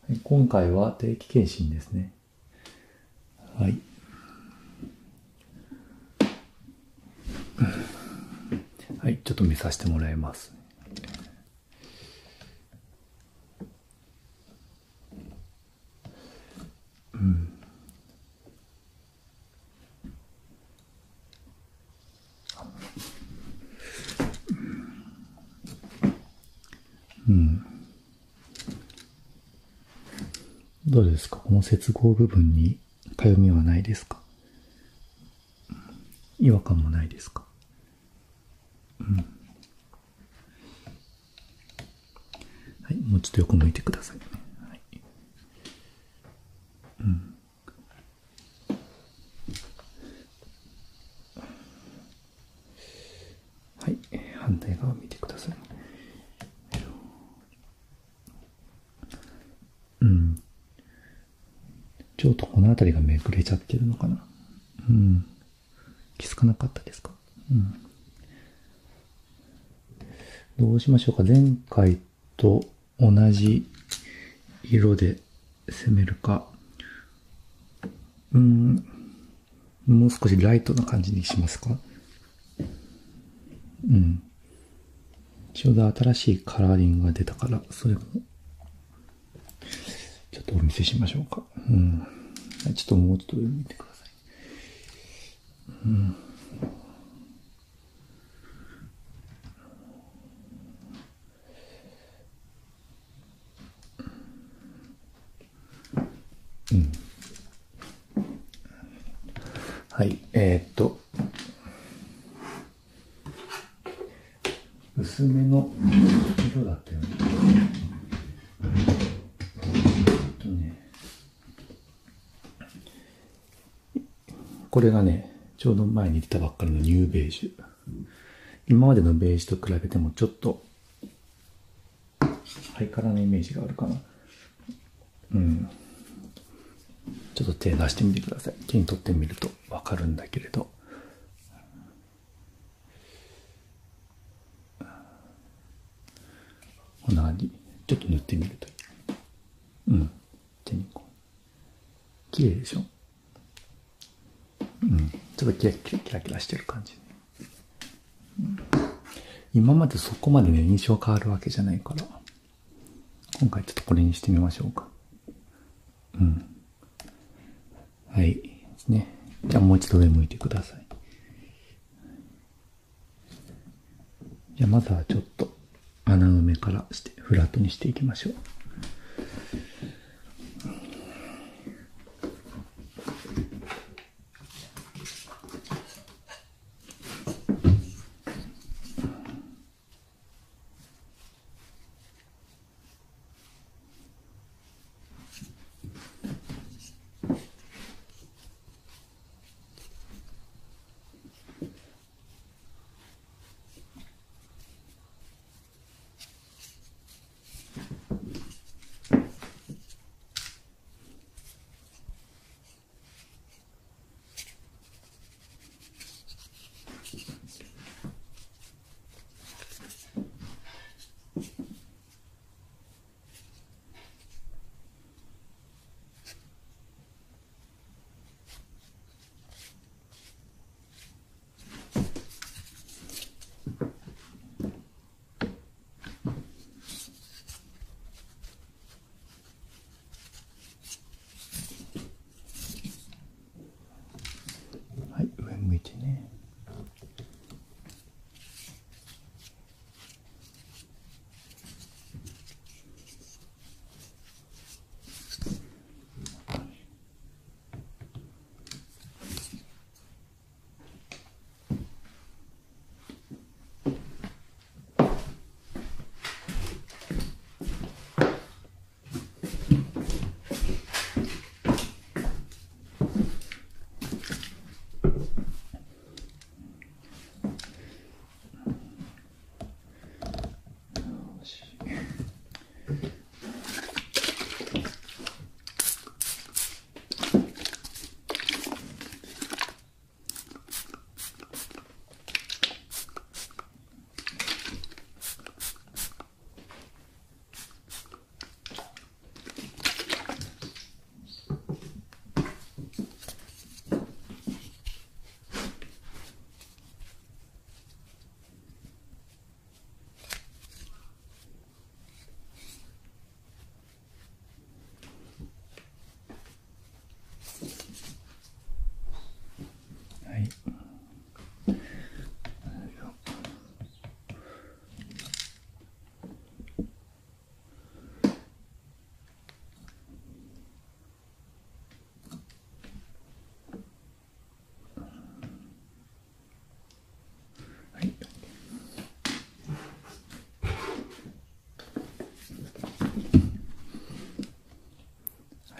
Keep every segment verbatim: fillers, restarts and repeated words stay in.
今回は定期検診ですね。はい。はい、ちょっと見させてもらいます。うん。うん。どうですか？この接合部分にかゆみはないですか？違和感もないですか？うん。はい、もうちょっと横向いてくださいね。はい。うん。はい、反対側見てください。うん。ちょっとこの辺りがめくれちゃってるのかな。うん。気づかなかったですか？うん。どうしましょうか。前回と同じ色で攻めるか。うん。もう少しライトな感じにしますか？うん。ちょうど新しいカラーリングが出たから、それも、ちょっとお見せしましょうか。うん。ちょっともうちょっと上見てください。うん。うん。はい、えー、っと、薄めの色だったよね。えっとね、これがね、ちょうど前に出たばっかりのニューベージュ。今までのベージュと比べてもちょっとハイカラなイメージがあるかな。うん。ちょっと手出してみてください。手に取ってみるとわかるんだけれど。こんな感じ。ちょっと塗ってみるといい。うん。手にこう。綺麗でしょ？うん。ちょっとキラキラキラキラしてる感じ。うん、今までそこまでね、印象変わるわけじゃないから。今回ちょっとこれにしてみましょうか。うん。はい。ですね。じゃあもう一度上向いてください。じゃあまずはちょっと穴埋めからしてフラットにしていきましょう。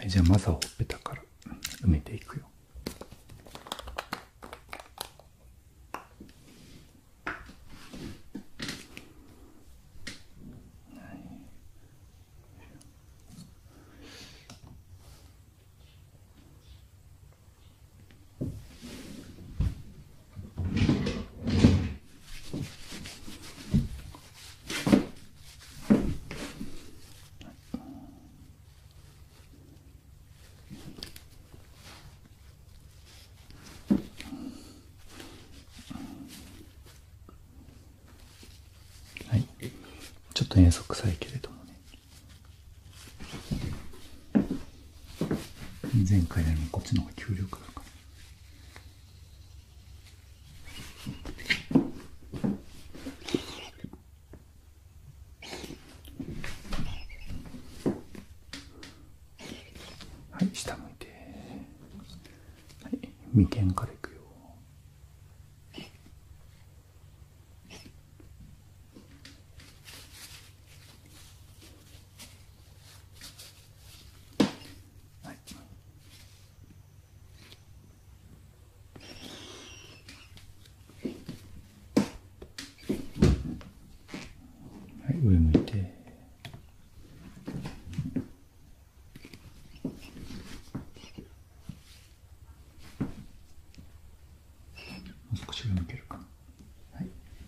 じゃあまずはほっぺたから埋めていくよ。ちょっと塩素臭いけれどもね。前回よりもこっちの方が強力だから。はい、下向いて。はい、眉間からいくよ。上向いて、もう少し上向けるかな。はい、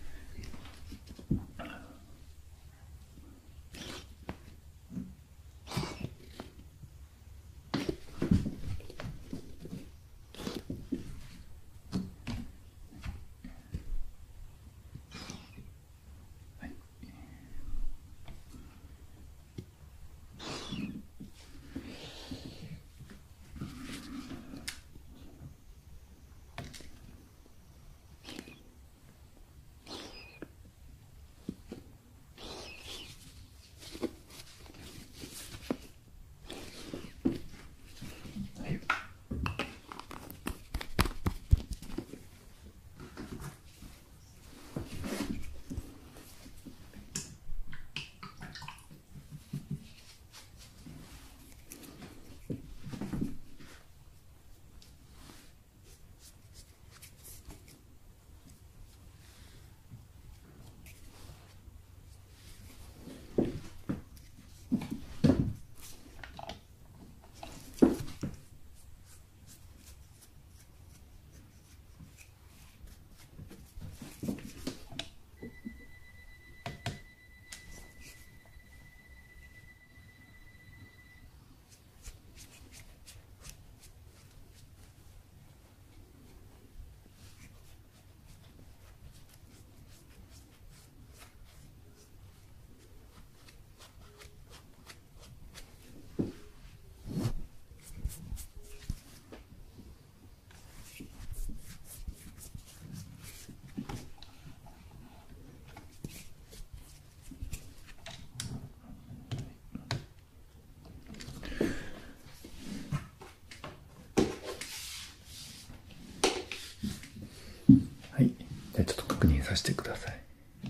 はい、じゃあちょっと確認させてください。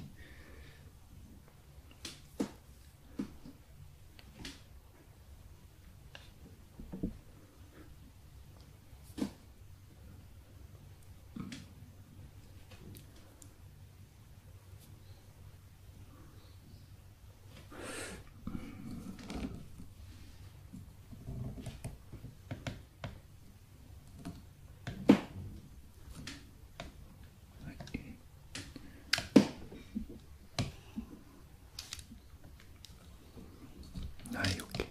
はい、OK。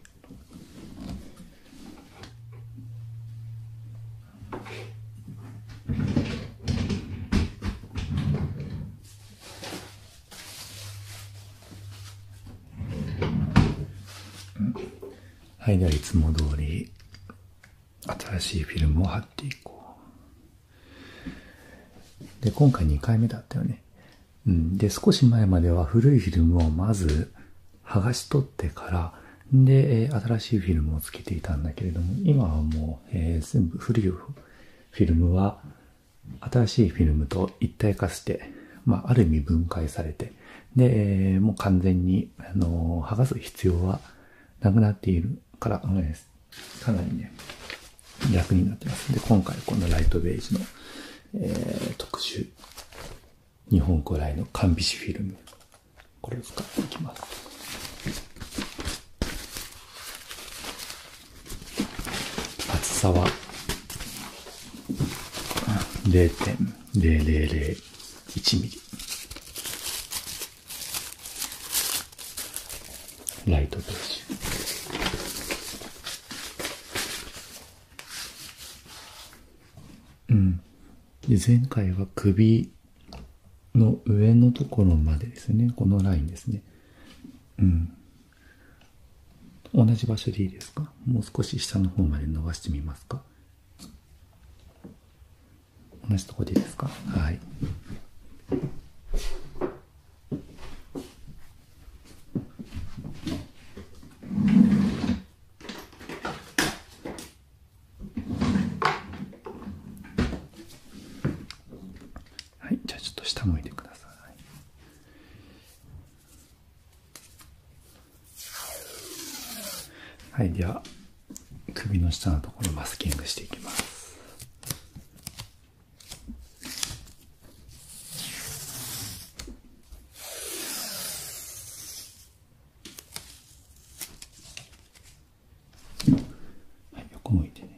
はい、ではいつも通り新しいフィルムを貼っていこう。で、今回にかいめだったよね。うん、で、少し前までは古いフィルムをまず剥がし取ってから、で、新しいフィルムをつけていたんだけれども、今はもう、えー、全部古いフィルムは新しいフィルムと一体化して、まあ、ある意味分解されて、で、もう完全に、あの、剥がす必要はなくなっているから、 かなりね、楽になってます。で、今回このライトベージュの、えー、特殊日本古来の缶菱フィルム、これを使っていきます。厚さは ゼロてんゼロゼロゼロいちミリ。ライトベージュ。うん。で、前回は首の上のところまでですね。このラインですね。うん。同じ場所でいいですか？もう少し下の方まで伸ばしてみますか？同じところでいいですか？はい。はい、じゃあちょっと下向いてください。はい、では首の下のところマスキングしていきます。はい、横向いてね。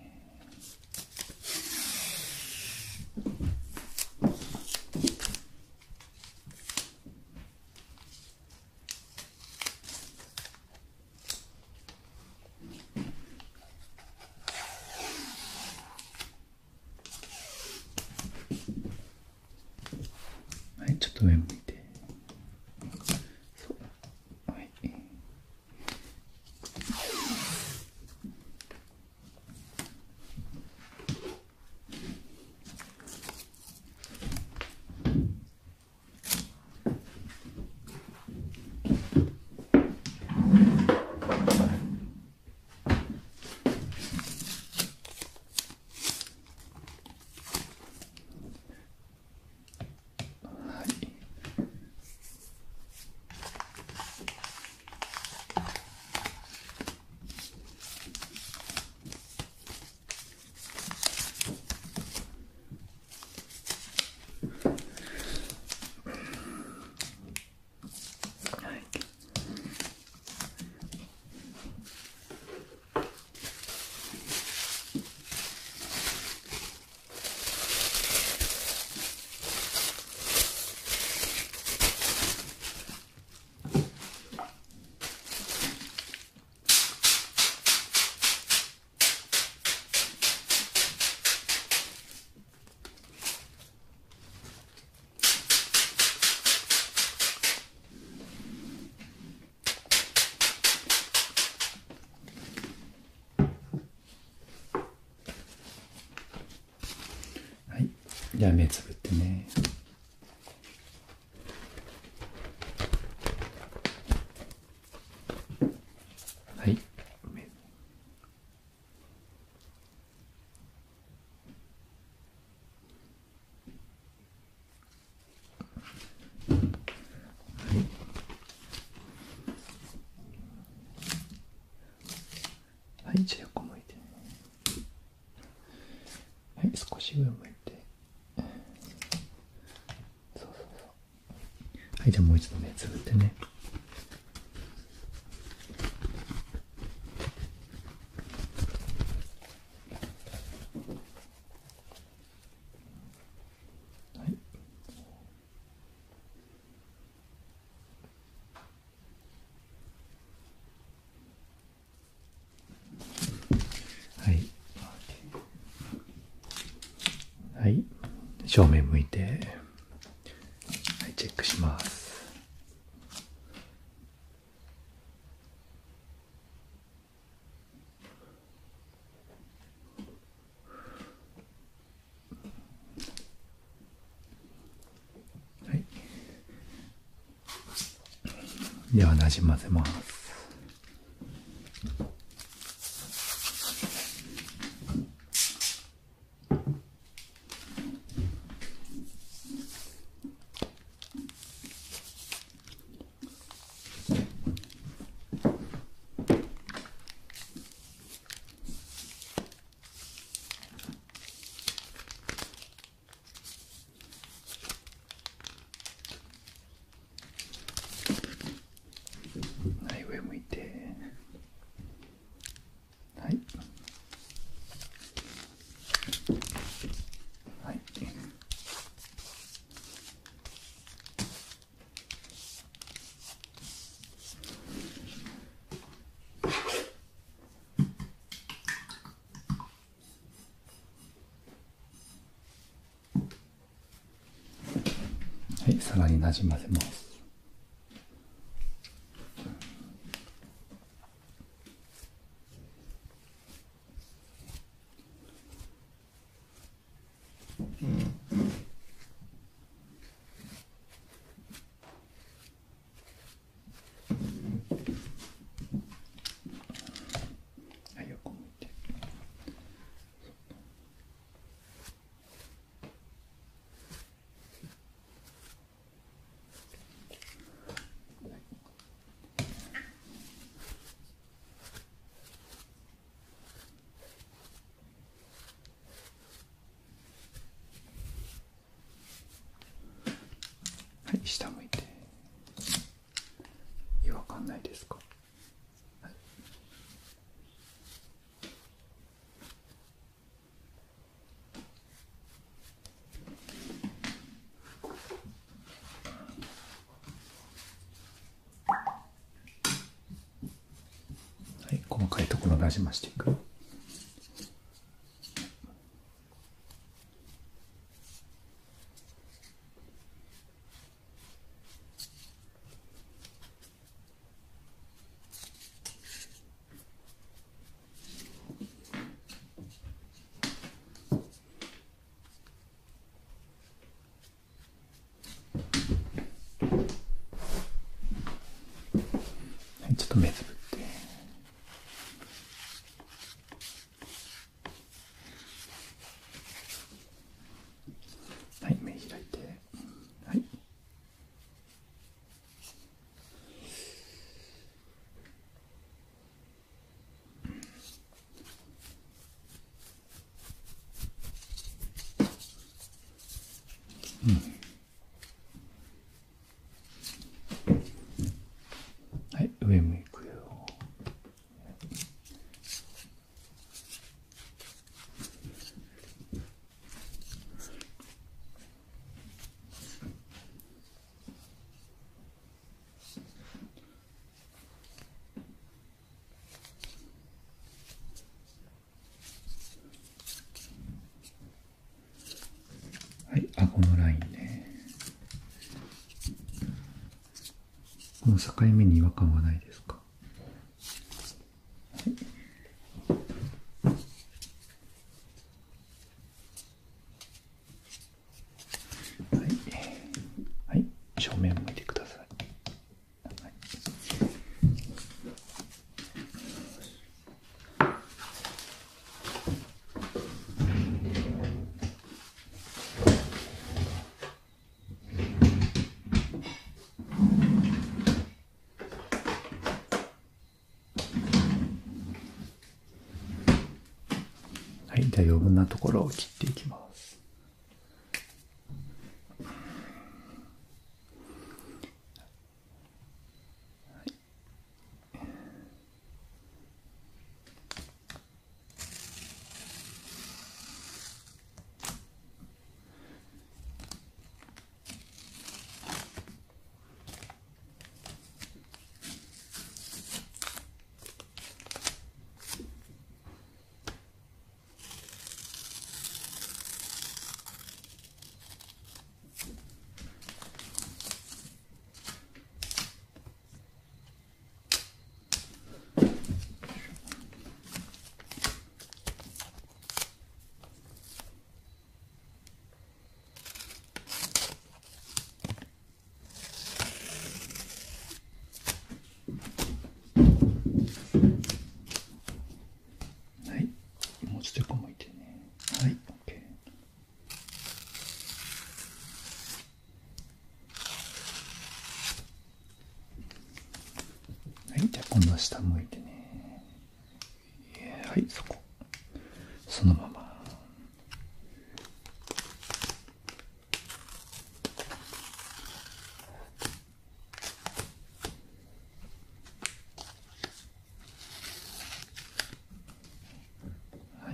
はい、ちょっと上向いて。そう。はい。じゃあ目つぶってね。はい。はい、じゃあ横向いてね。はい、少し上向いて。そうそうそう。はい、じゃあもう一度目つぶってね。はい。はい。正面向いて。はい、チェックします。はい。では、なじませます。 い、さらになじませます。はい、横向いて。はい、下向いて。違和感ないですか？はい、はい、細かいところなじましていく。はい、ちょっと目つぶって。はい、目開いて。はい。うん。はい、上向くよ。はい、顎のラインね。この境目に違和感はないですか？はい、はい、正面向いてください。はい、はい、じゃあ余分なところを切っていきます。はい、もうちょっと横向いてね。はい、OK。はい、じゃあ今度は下向いてね。はい、そこ。そのまま。はい。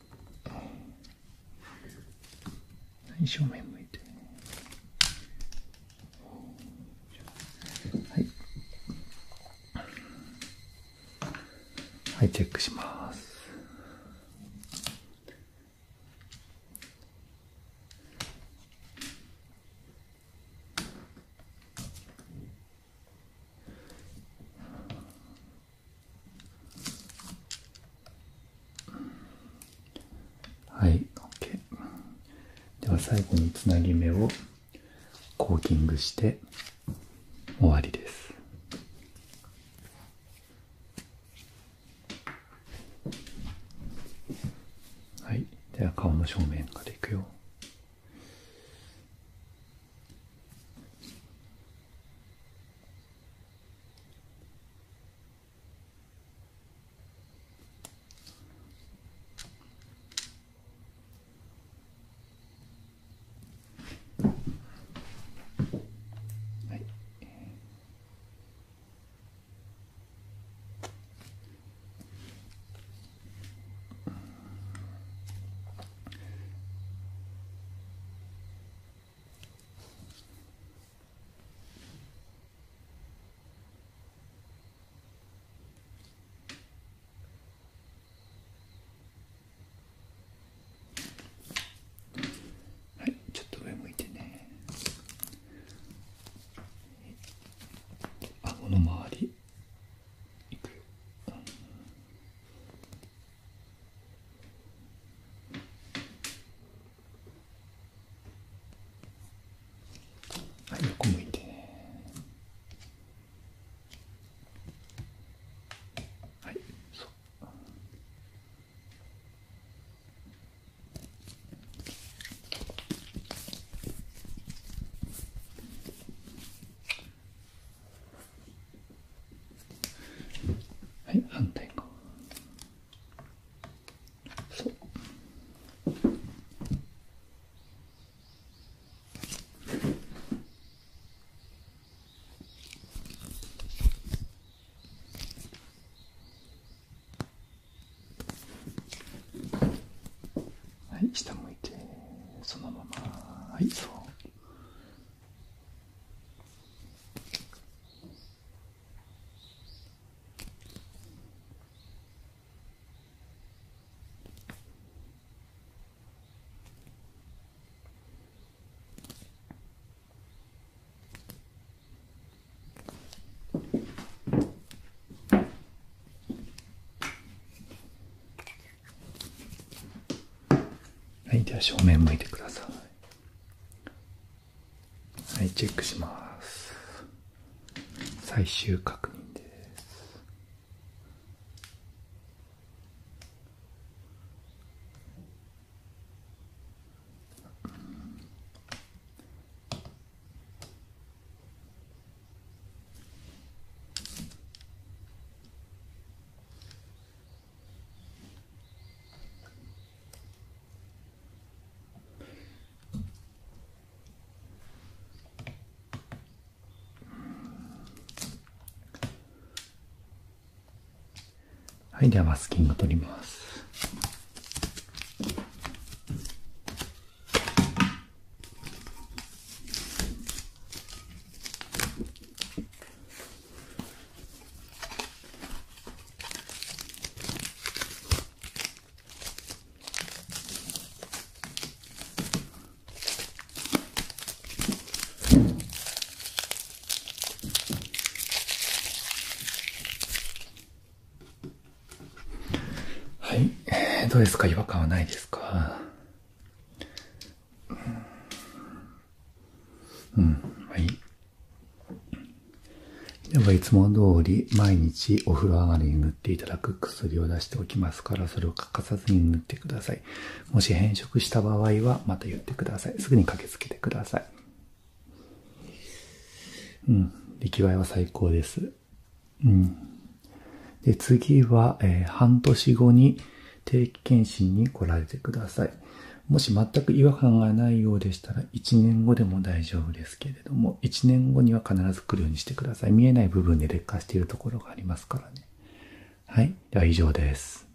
はい、正面向いてね。はい。はい、チェックします。 最後につなぎ目をコーキングして終わりです。はい、では顔の正面からいくよ。の周りいくよ。はい、横向いてね。はい、そう。はい、反対側。そう。はい、下向いて、そのまま。はい、そう。はい、では正面向いてください。はい、チェックします。最終確認です。はい、ではマスキング取ります。はい、どうですか？違和感はないですか？うん、はい。では、いつも通り毎日お風呂上がりに塗っていただく薬を出しておきますから、それを欠かさずに塗ってください。もし変色した場合はまた言ってください。すぐに駆けつけてください。うん、出来栄えは最高です。うん。で、次は、えー、半年後に定期検診に来られてください。もし全く違和感がないようでしたら、いちねんごでも大丈夫ですけれども、いちねんごには必ず来るようにしてください。見えない部分で劣化しているところがありますからね。はい。では以上です。